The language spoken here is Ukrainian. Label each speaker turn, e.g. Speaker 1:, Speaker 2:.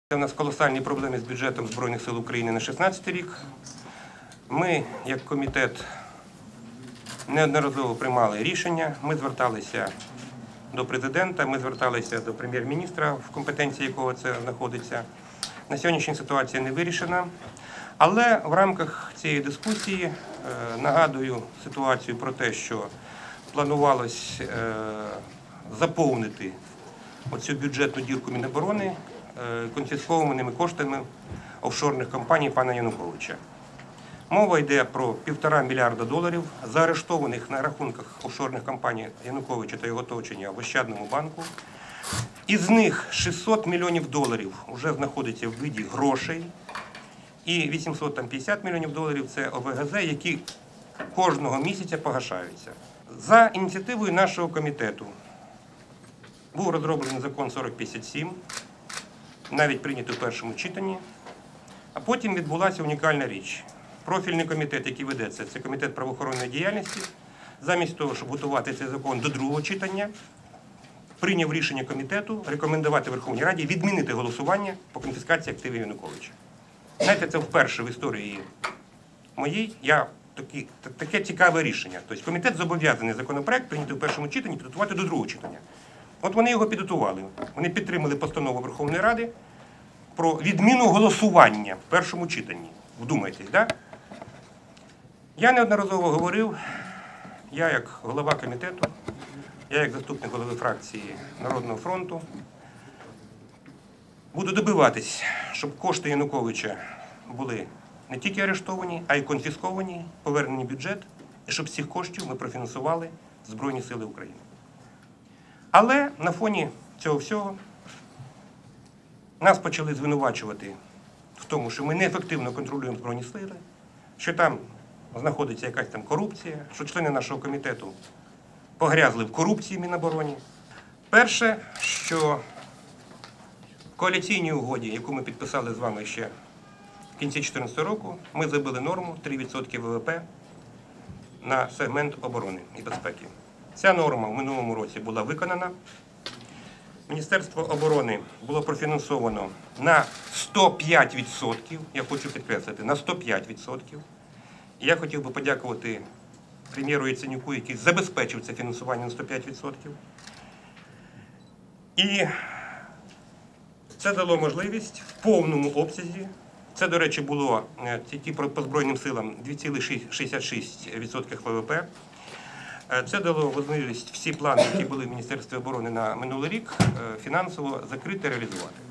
Speaker 1: У нас колосальні проблеми з бюджетом Збройних сил України на 2016 рік. Ми, як комітет, неодноразово приймали рішення. Ми зверталися до президента, ми зверталися до прем'єр-міністра, в компетенції якого це знаходиться. На сьогоднішній ситуація не вирішена. Але в рамках цієї дискусії нагадую ситуацію про те, що планувалось заповнити оцю бюджетну дірку Міноборони конфіскованими коштами офшорних компаній пана Януковича. Мова йде про $1,5 мільярда заарештованих на рахунках офшорних компаній Януковича та його оточення в Ощадному банку. Із них $600 мільйонів вже знаходиться в виді грошей і $850 мільйонів це ОВГЗ, які кожного місяця погашаються. За ініціативою нашого комітету був розроблений закон 4057, навіть прийнятий у першому читанні, а потім відбулася унікальна річ. Профільний комітет, який ведеться, це комітет правоохоронної діяльності, замість того, щоб готувати цей закон до другого читання, прийняв рішення комітету рекомендувати Верховній Раді відмінити голосування по конфіскації активів Януковича. Знаєте, це вперше в історії моїй таке цікаве рішення. Тобто комітет зобов'язаний законопроект прийняти в першому читанні підготувати до другого читання. От вони його підготували. Вони підтримали постанову Верховної Ради про відміну голосування в першому читанні. Вдумайтесь, так? Я неодноразово говорив, я як голова комітету, я як заступник голови фракції Народного фронту, буду добиватись, щоб кошти Януковича були не тільки арештовані, а й конфісковані, повернені в бюджет, і щоб з цих коштів ми профінансували Збройні сили України. Але на фоні цього всього нас почали звинувачувати в тому, що ми неефективно контролюємо Збройні сили, що там знаходиться якась там корупція, що члени нашого комітету погрязли в корупції в Мінобороні. Перше, що в коаліційній угоді, яку ми підписали з вами ще в кінці 2014 року, ми забили норму 3% ВВП на сегмент оборони і безпеки. Ця норма в минулому році була виконана. Міністерство оборони було профінансовано на 105%, я хочу підкреслити, на 105%. І я хотів би подякувати прем'єру Яценюку, який забезпечив це фінансування на 105%. І це дало можливість в повному обсязі, це, до речі, було тільки по Збройним силам 2,66% ВВП, це дало можливість всі плани, які були в Міністерстві оборони на минулий рік, фінансово закрити, реалізувати.